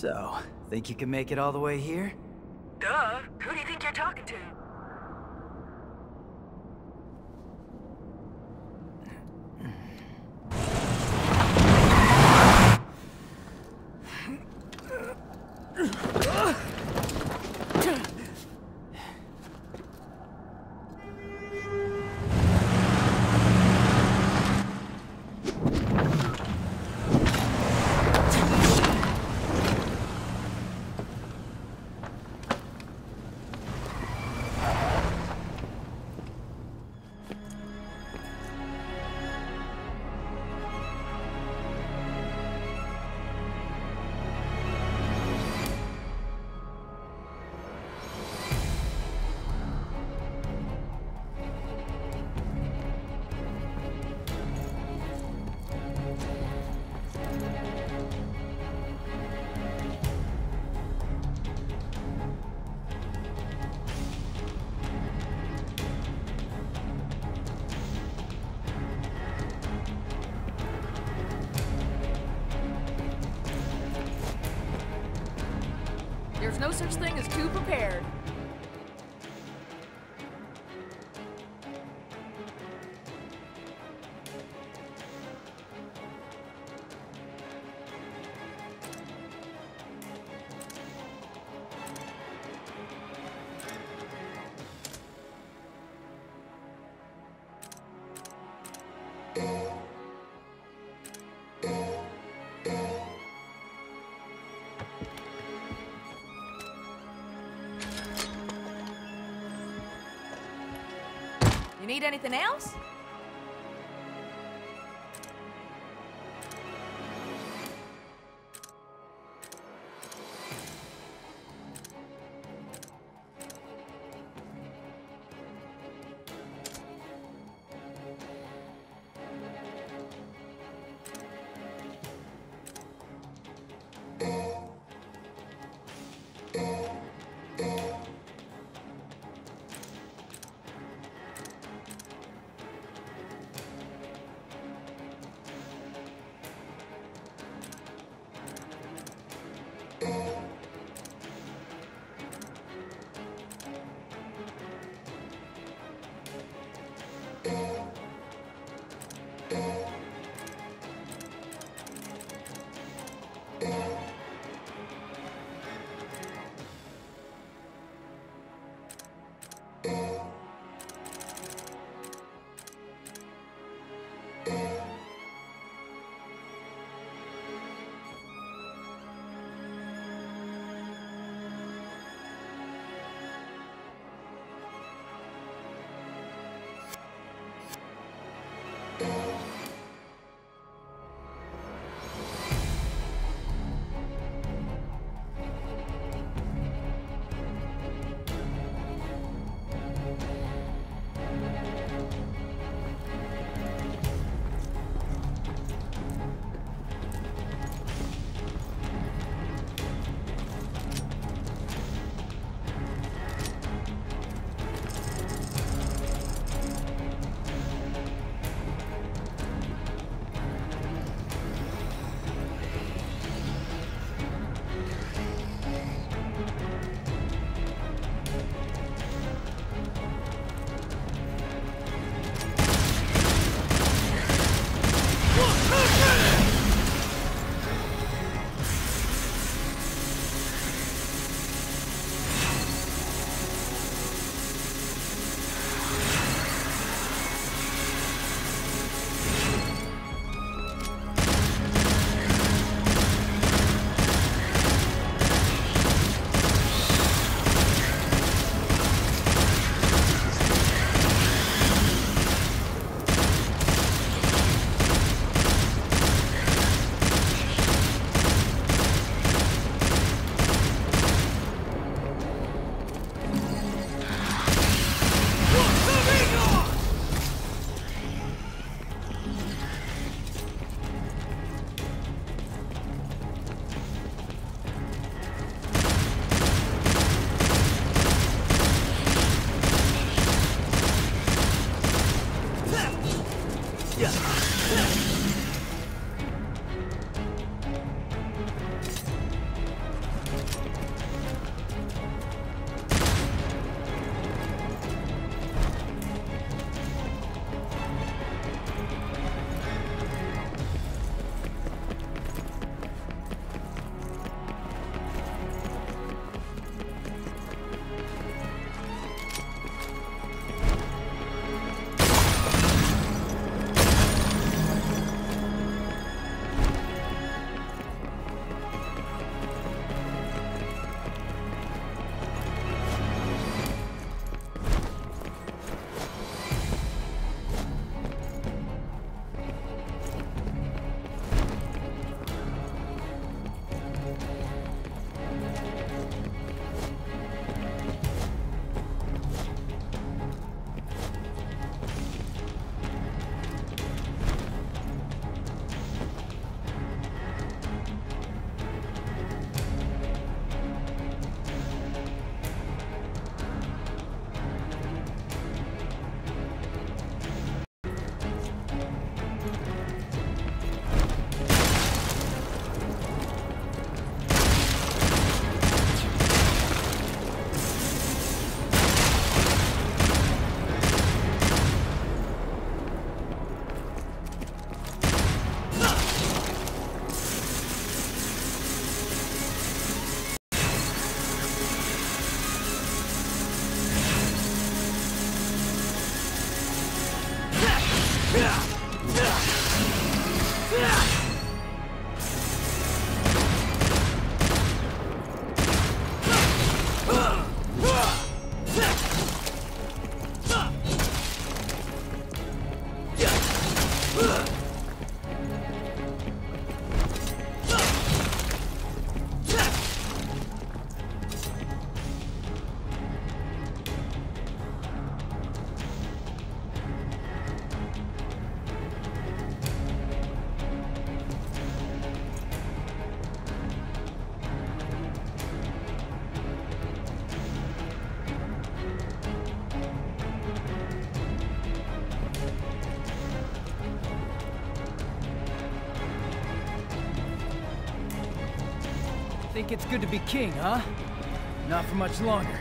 So, think you can make it all the way here? Duh. Who do you think you're talking to? There's no such thing as too prepared. You need anything else? think it's good to be king, huh? Not for much longer.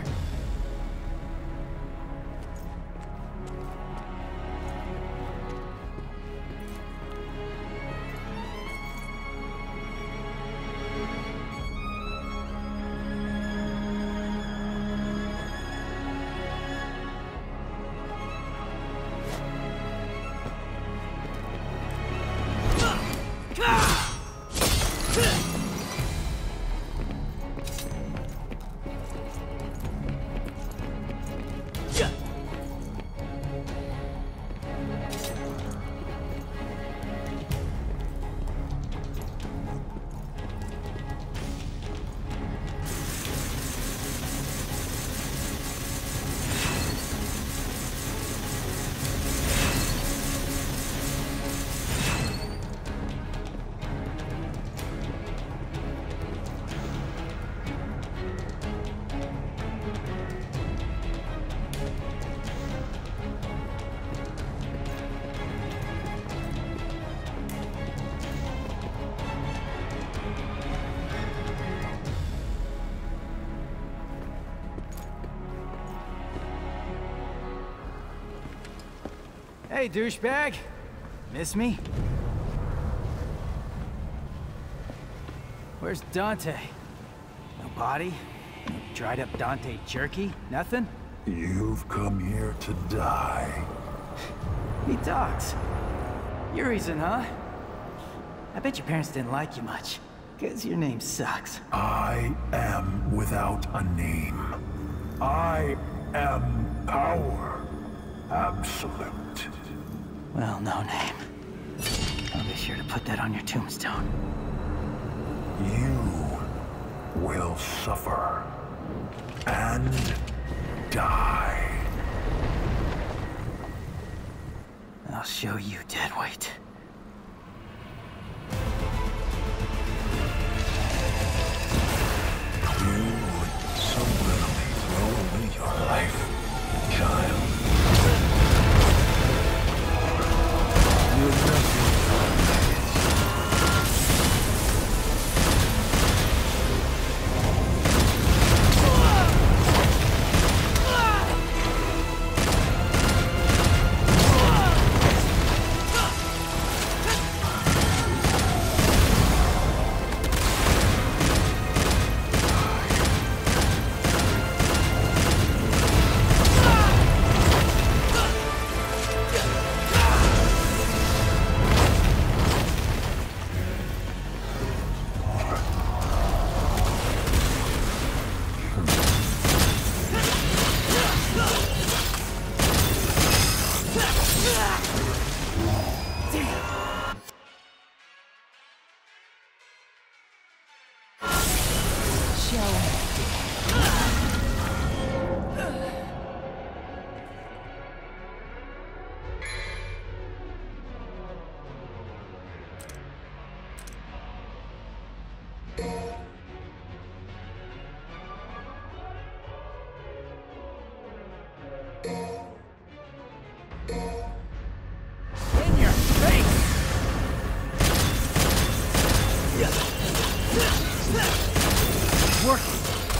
Hey, douchebag. Miss me? Where's Dante? No body? No dried up Dante jerky? Nothing? You've come here to die. He talks. Your reason, huh? I bet your parents didn't like you much. 'Cause your name sucks. I am without a name. I am power. Absolute. Well, no name. I'll be sure to put that on your tombstone. You will suffer and die. I'll show you, deadweight. You would so willingly throw away your life, child. You have nothing. In your face! Working.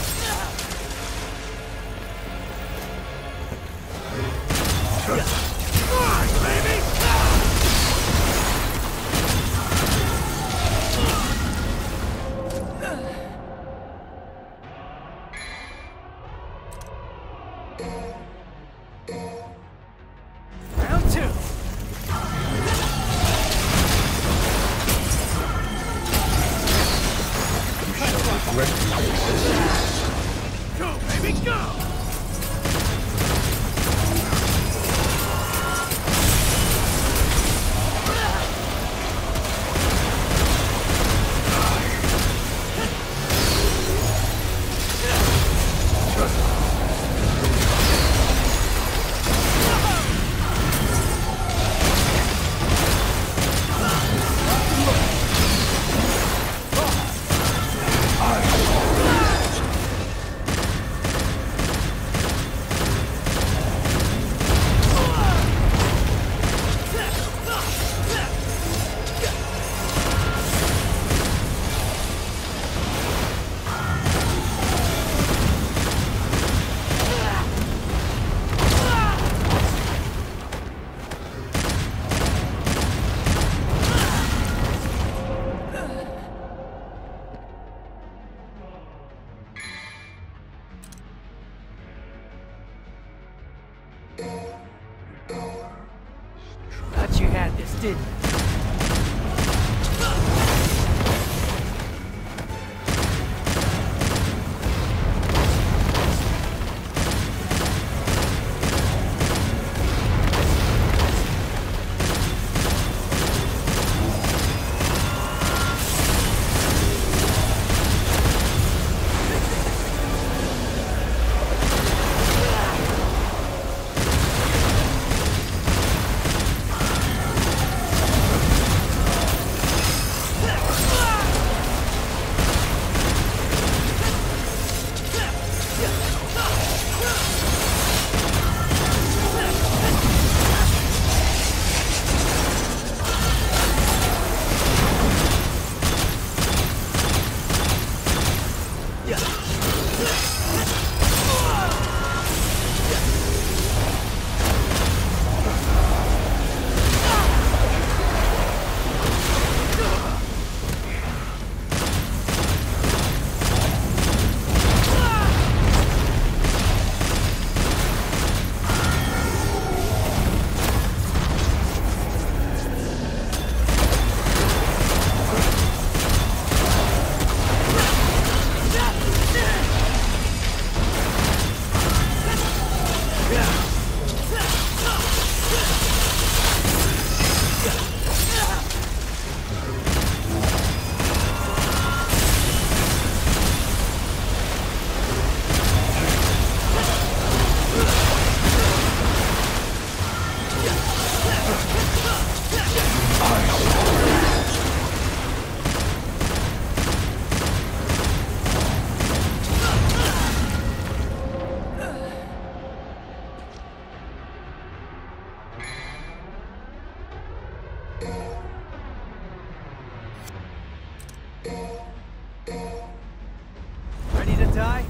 Round two. Go, baby, go! this, didn't you? Ready to die?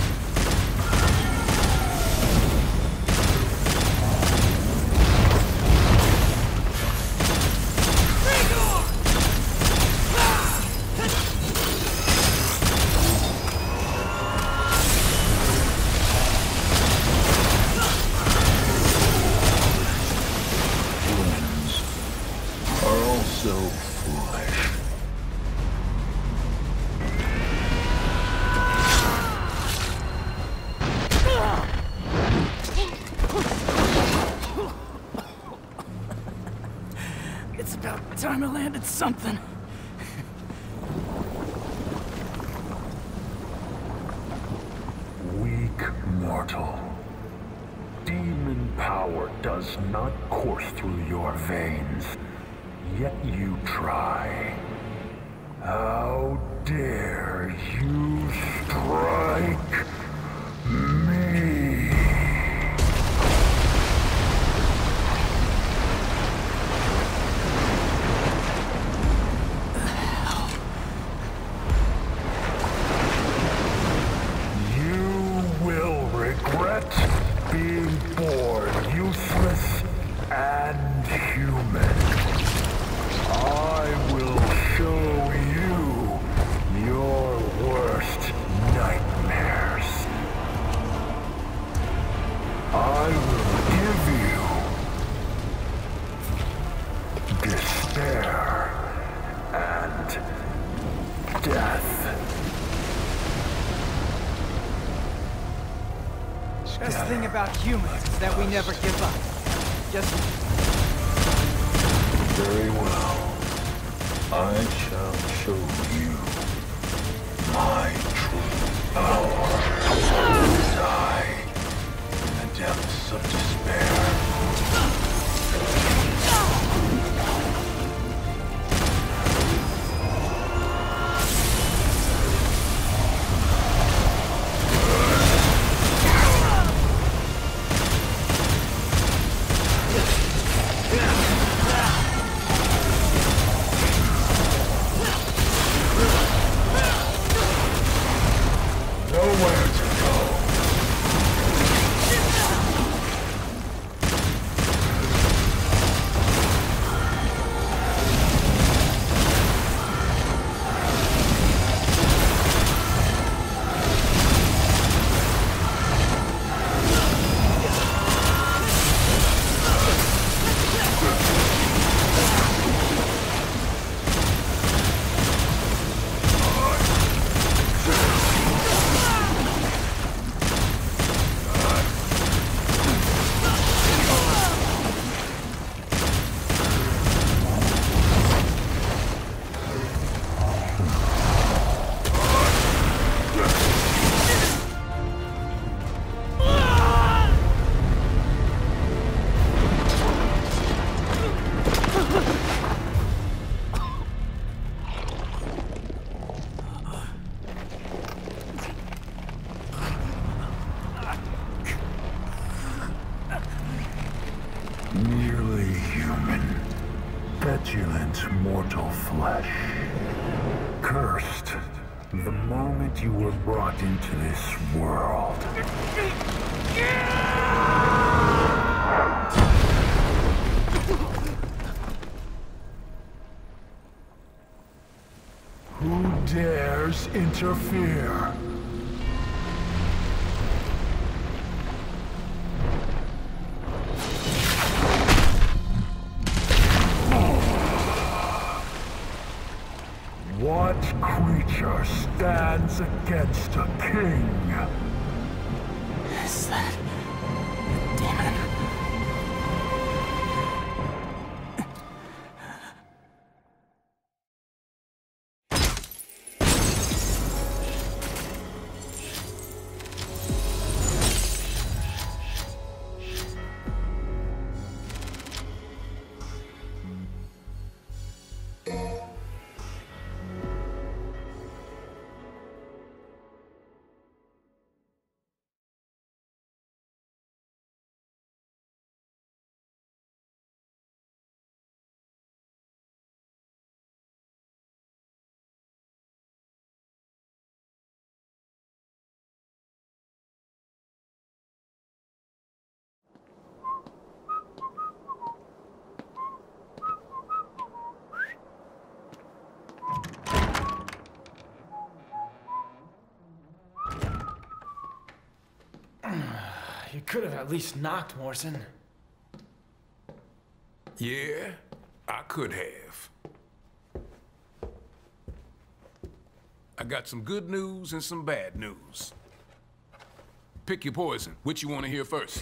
Humans are also foolish. It's about time I landed something. Weak mortal. Demon power does not course through your veins, yet you try. How dare you strike me? Being born useless and human. I will show you your worst nightmares. I will give you despair and death. Best thing about humans is that we never give up. Just... Very well. I shall show you my true power. Die in the depths of despair. Nowhere to go. Merely human. Petulant mortal flesh. Cursed the moment you were brought into this world. Who dares interfere? What creature stands against a king? Is that a demon? You could have at least knocked, Morrison. Yeah, I could have. I got some good news and some bad news. Pick your poison. Which you want to hear first?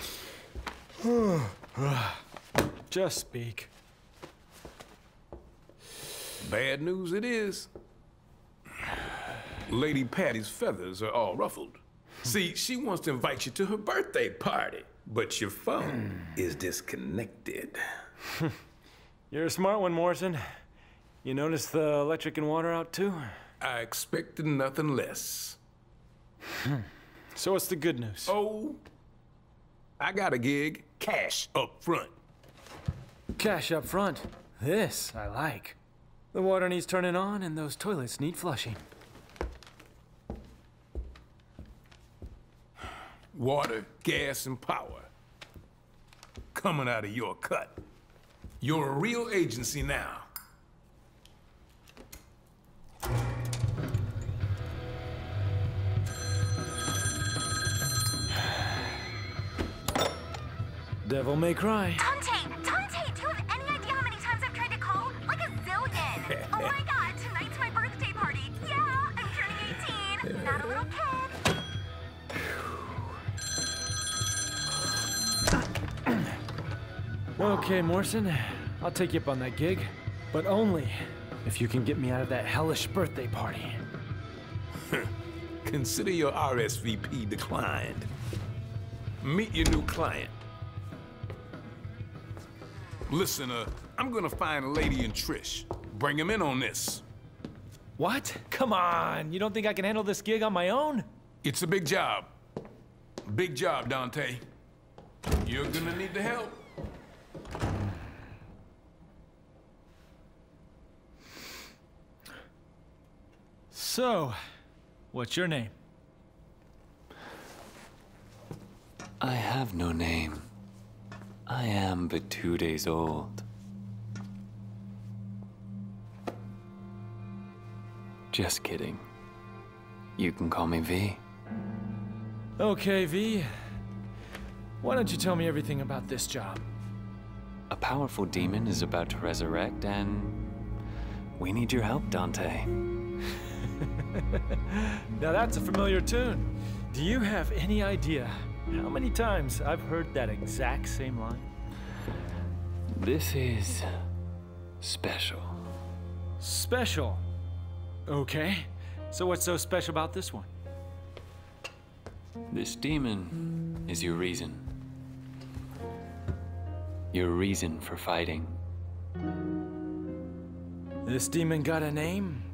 Just speak. Bad news it is. Lady Patty's feathers are all ruffled. See, she wants to invite you to her birthday party, but your phone is disconnected. You're a smart one, Morrison. You notice the electric and water out too? I expected nothing less. So what's the good news? Oh, I got a gig. Cash up front. Cash up front. This I like. The water needs turning on and those toilets need flushing. Water, gas, and power. Coming out of your cut. You're a real agency now. Devil may cry. Dante, do you have any idea how many times I've tried to call? Like a zillion. Oh my god, tonight's my birthday party. Yeah, I'm turning 18. Not a little kid. Okay, Morrison, I'll take you up on that gig, but only if you can get me out of that hellish birthday party. Consider your RSVP declined. Meet your new client. Listen, I'm gonna find Lady and Trish. Bring him in on this. What? Come on, you don't think I can handle this gig on my own? It's a big job. Big job, Dante. You're gonna need the help. So, what's your name? I have no name. I am but 2 days old. Just kidding. You can call me V. Okay, V. Why don't you tell me everything about this job? A powerful demon is about to resurrect, and we need your help, Dante. Now that's a familiar tune. Do you have any idea how many times I've heard that exact same line? This is special. Special. Okay. So what's so special about this one? This demon is your reason. Your reason for fighting. This demon got a name?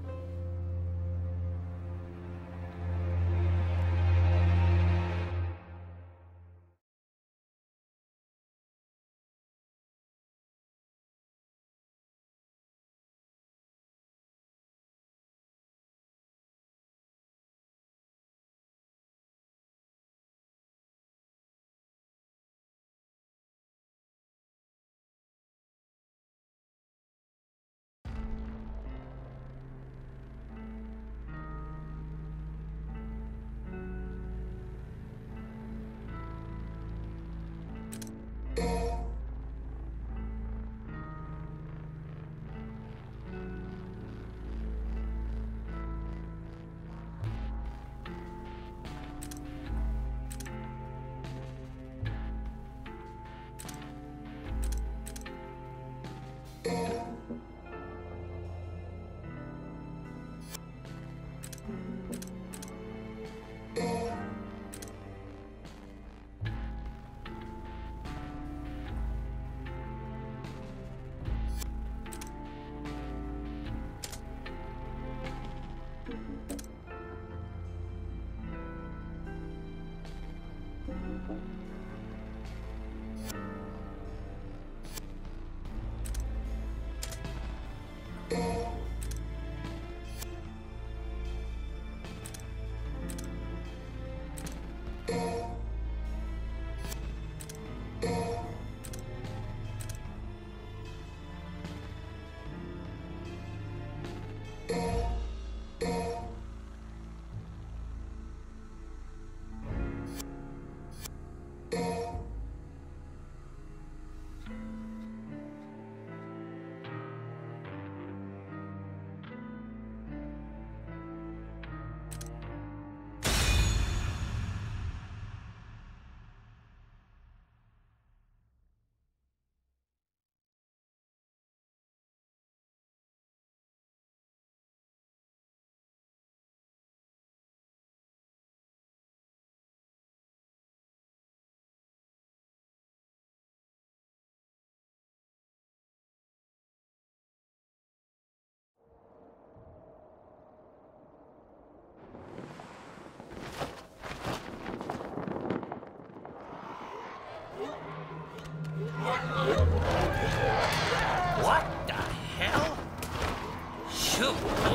What the hell? Shoot.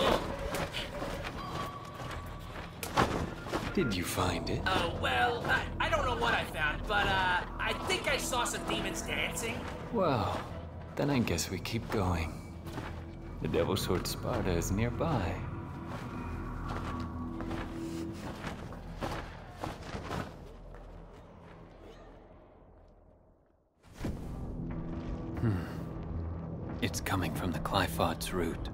Did you find it? Well, I don't know what I found, but, I think I saw some demons dancing. Well, then I guess we keep going. The Devil's Sword Sparta is nearby. It's coming from the Qliphoth's route.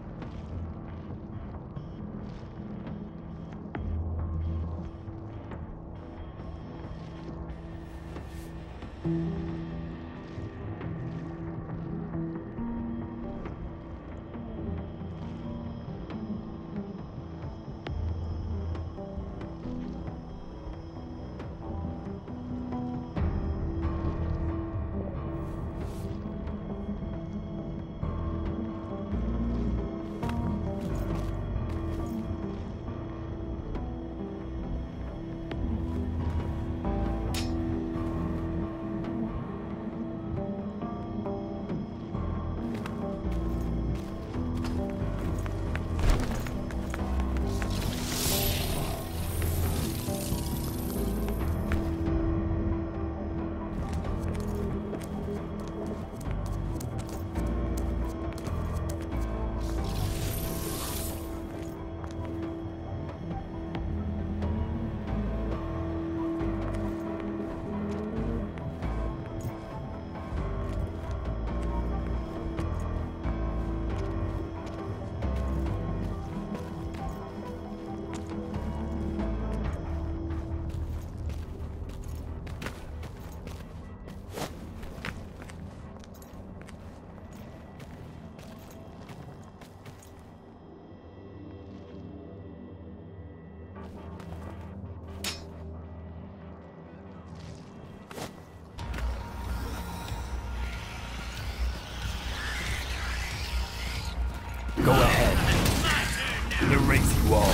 Go ahead. Erase you all.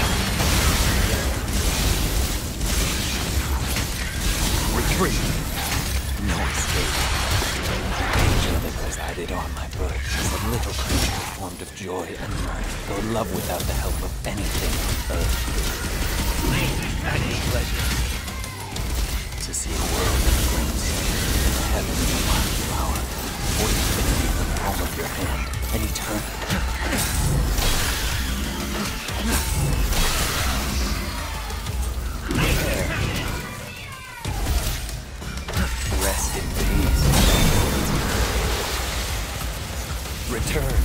Retreat. No escape. The angel that resided on my birth is a little creature formed of joy and mirth, though love without the help of anything on earth. At any pleasure. To see a world that flames, heaven in a wild flower, or infinity in the palm of your hand, and eternity. Rest in peace. Return.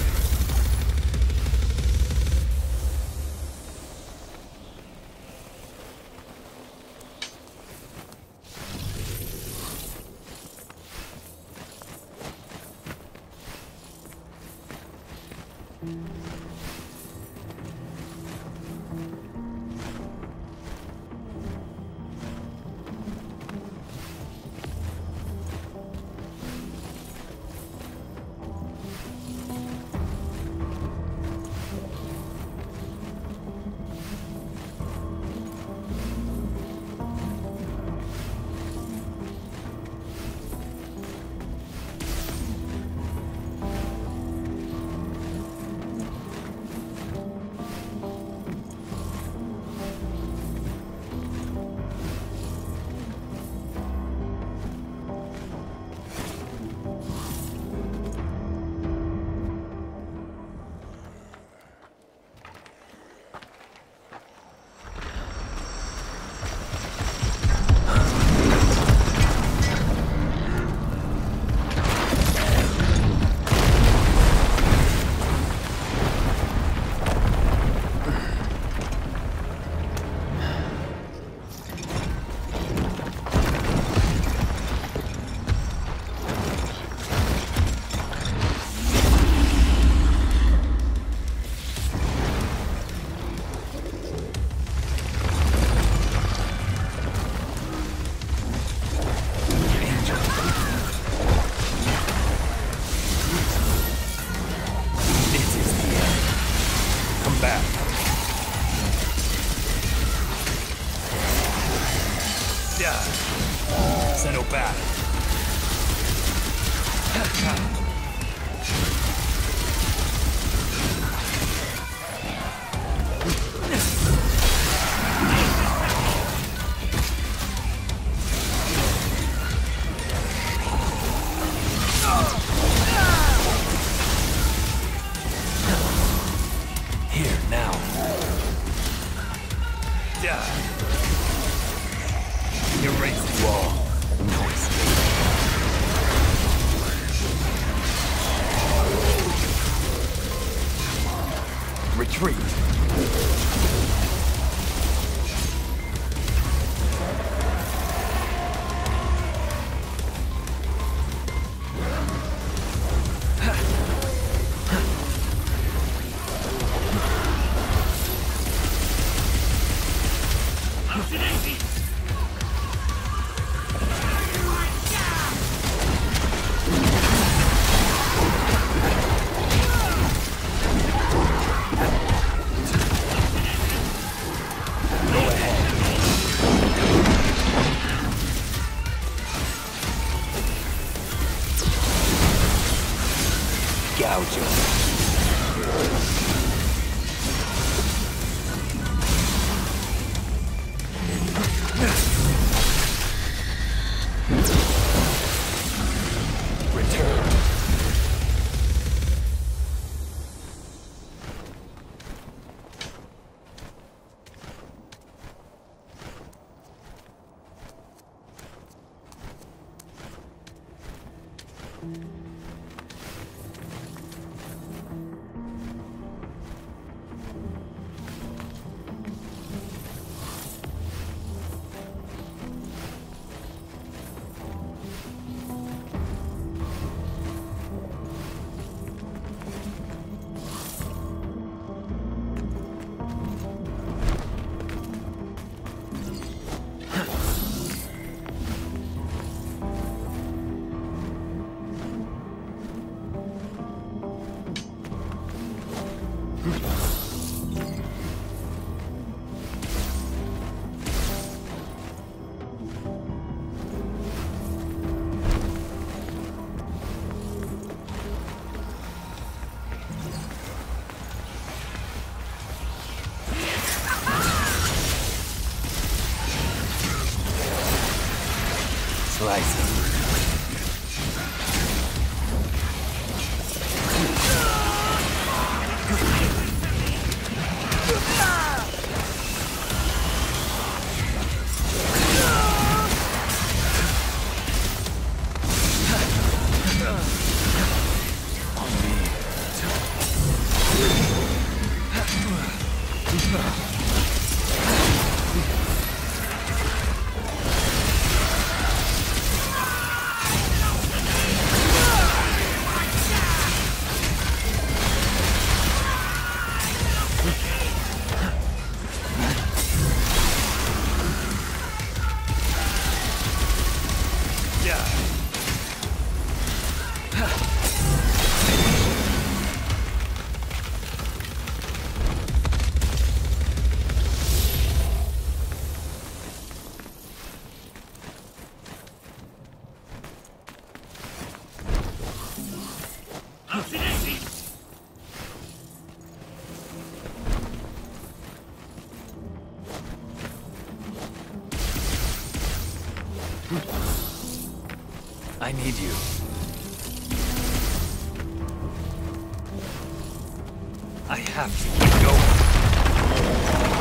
Settle back. allow joy. I need you. I have to keep going.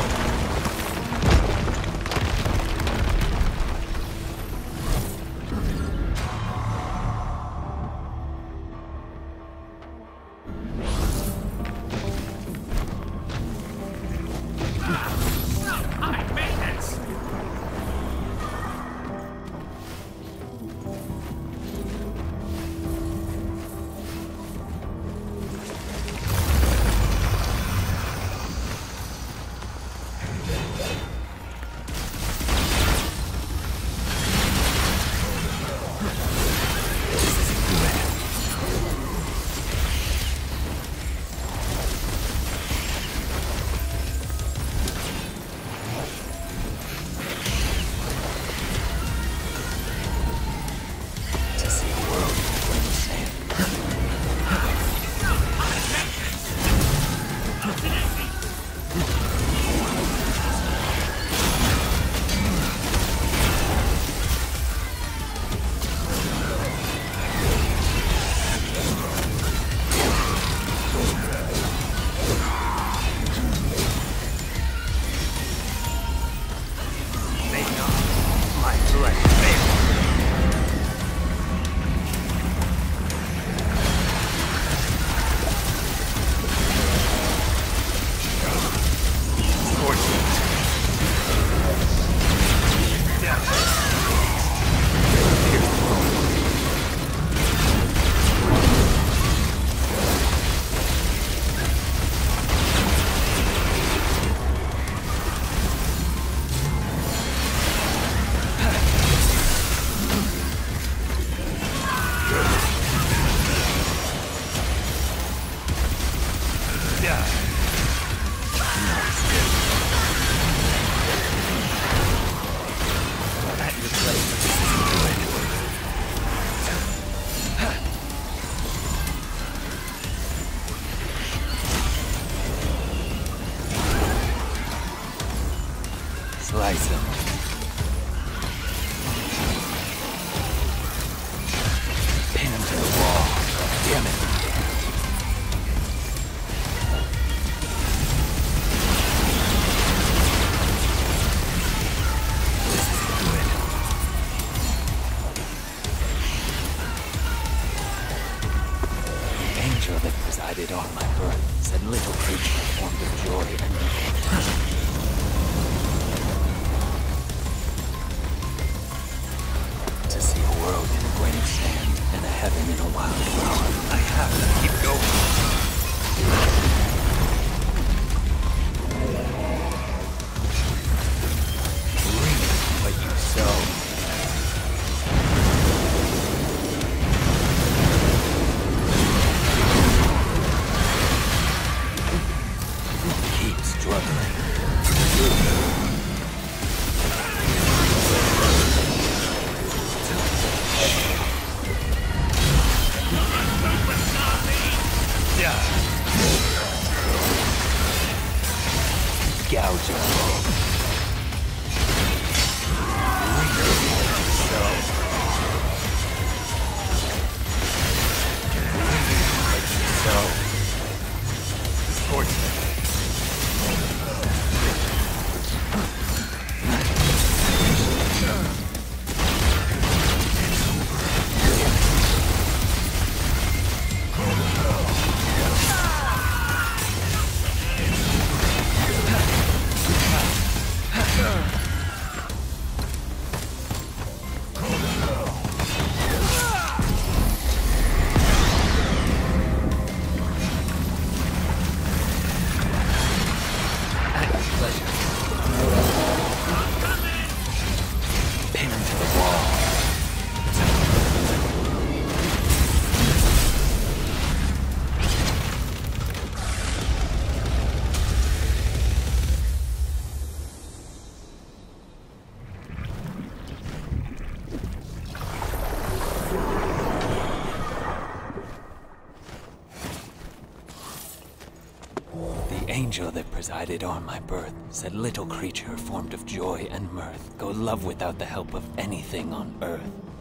Bison. Pin him to the wall. Damn it. That presided on my birth said little creature formed of joy and to see a world in a grain of sand and a heaven in a wild flower. I have to keep going. Reap what you sow. Gouge him. The angel that presided on my birth said little creature formed of joy and mirth go love without the help of anything on earth.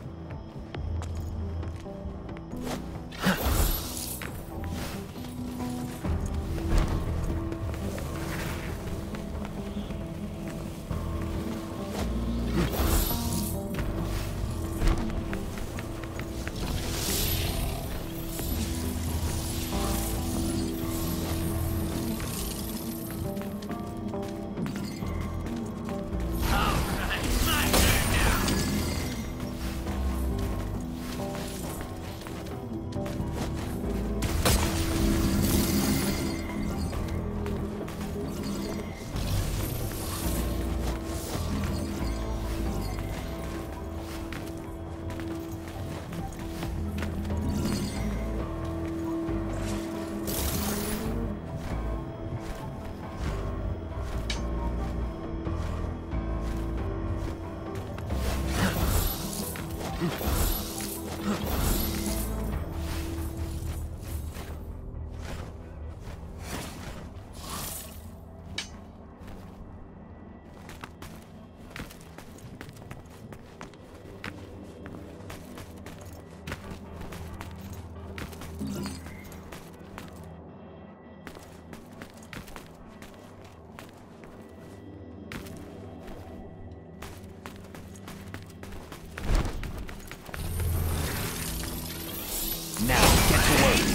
Now, get to work.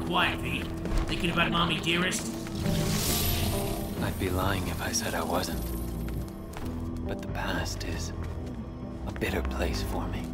quiet, V. Thinking about Mommy Dearest? I'd be lying if I said I wasn't. But the past is a bitter place for me.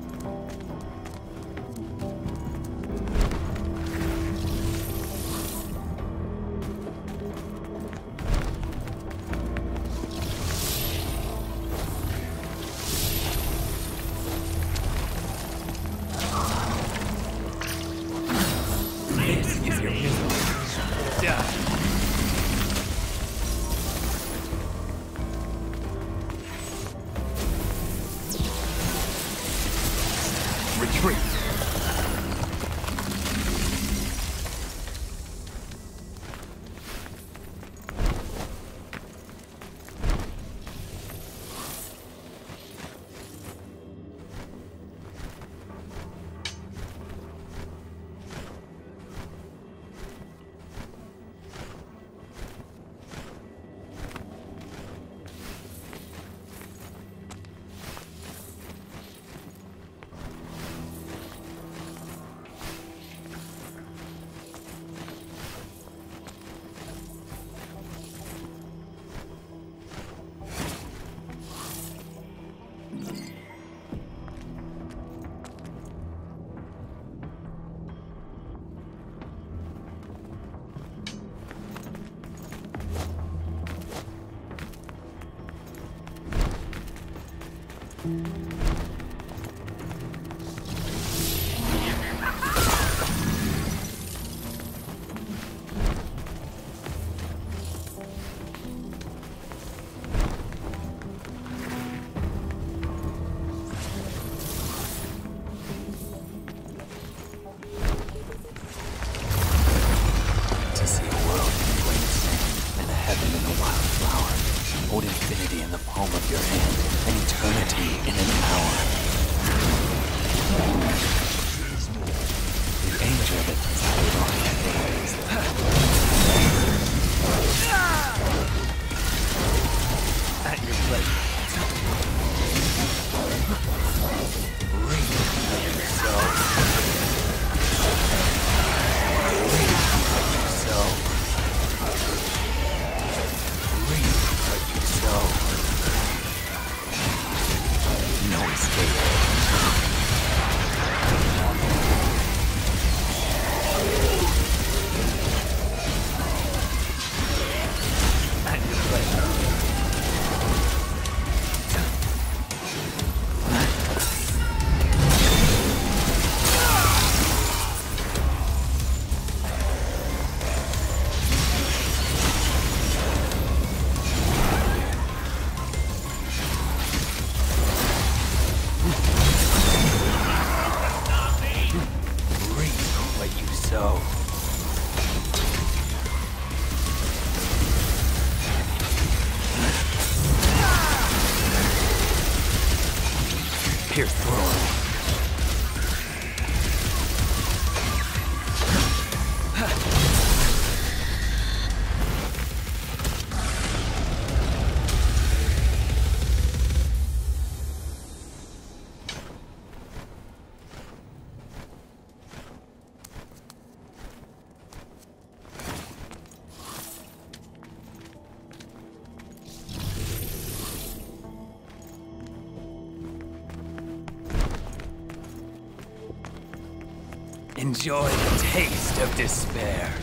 Enjoy the taste of despair.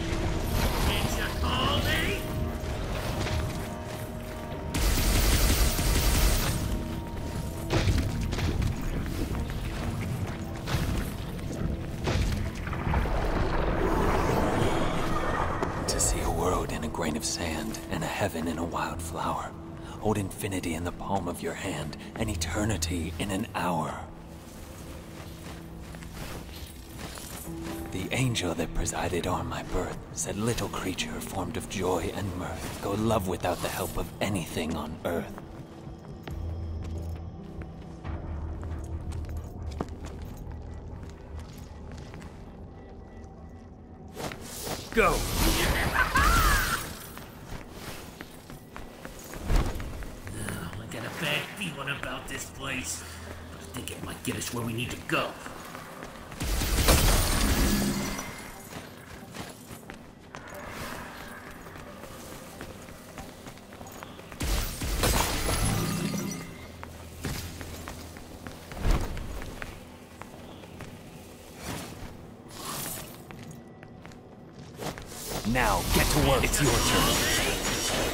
Can't you call me? To see a world in a grain of sand and a heaven in a wild flower. Hold infinity in the palm of your hand and eternity in an hour. The angel that presided on my birth said, little creature formed of joy and mirth, go love without the help of anything on earth. Go! I got a bad feeling about this place. I think it might get us where we need to go. Now, get to work. It's your turn.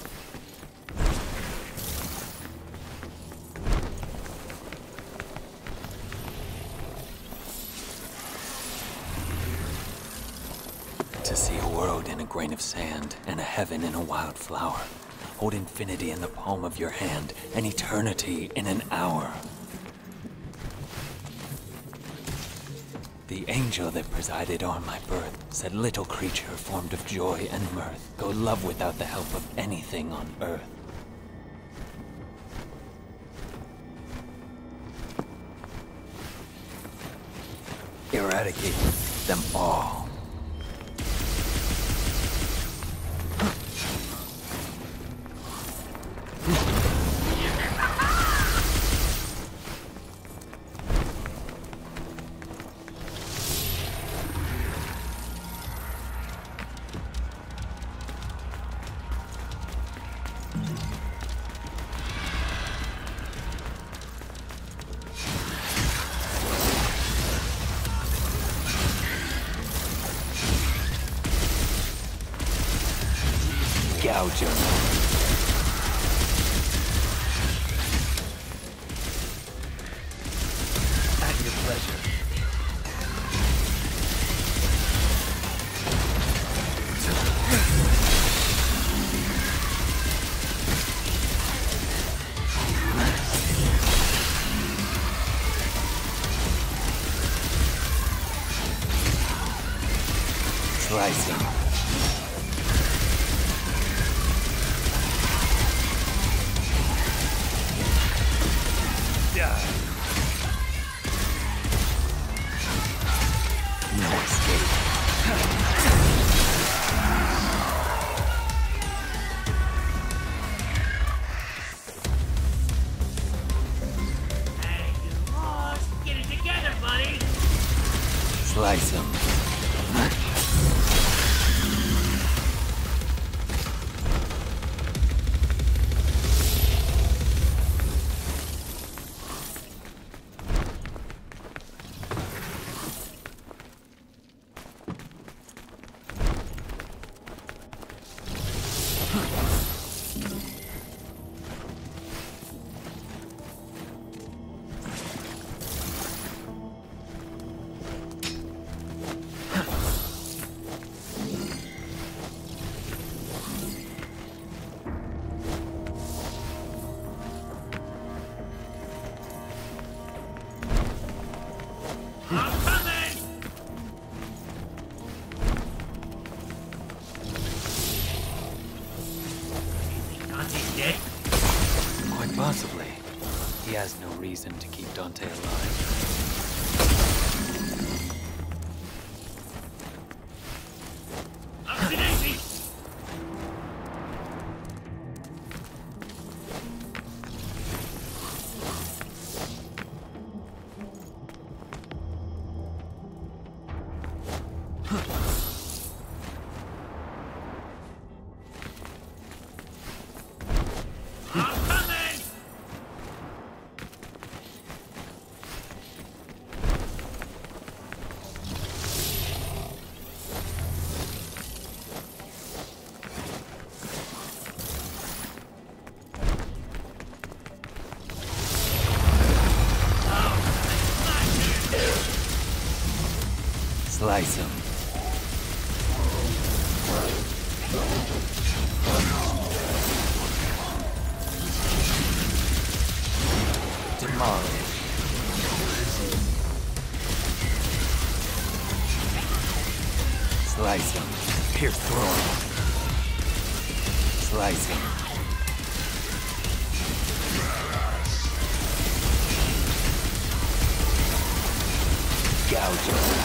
To see a world in a grain of sand, and a heaven in a wild flower. Hold infinity in the palm of your hand, and eternity in an hour. The angel that presided on my birth said, little creature formed of joy and mirth, go love without the help of anything on earth. Eradicate them all. Gouge your mouth. At your pleasure. Slicing. No escape. Hey, you lost. Get it together, buddy. Slice him. I'm coming! You think Dante's dead? Quite possibly. He has no reason to keep Dante alive. Upsy daisy! I'm coming! Slice him. Demolish. Slice him. Pierce through him. Slice him. Gouge him.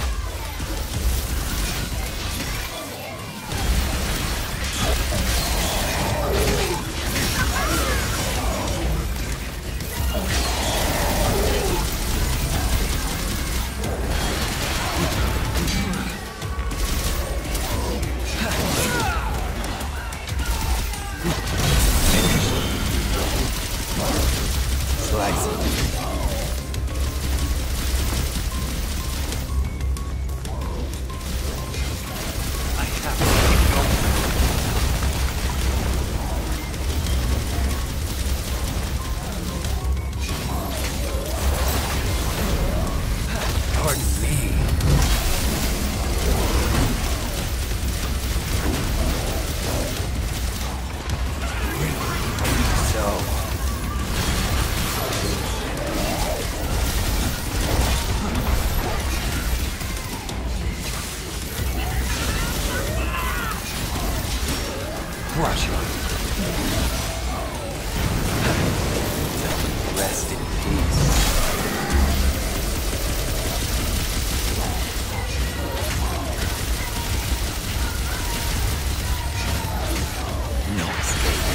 Slice him. I have to. Rest in peace. No escape.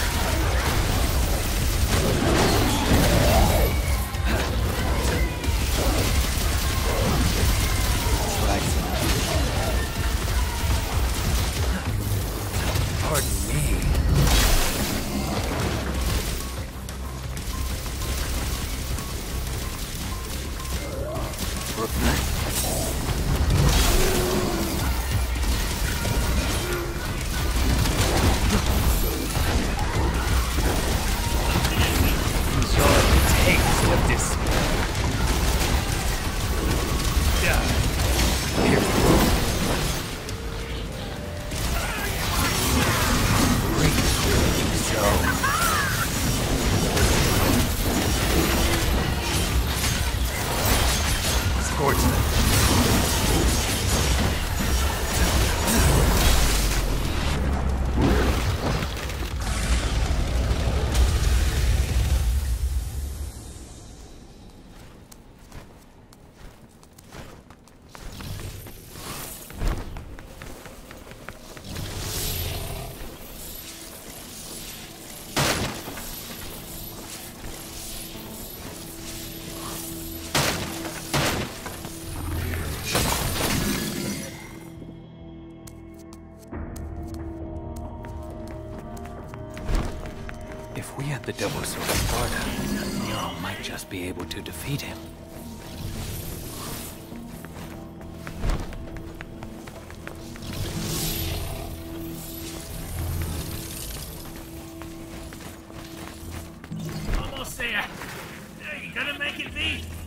Right. Pardon me. If we had the Devil Sword of Sparda, Nero might just be able to defeat him. Almost there. You gonna make it, V?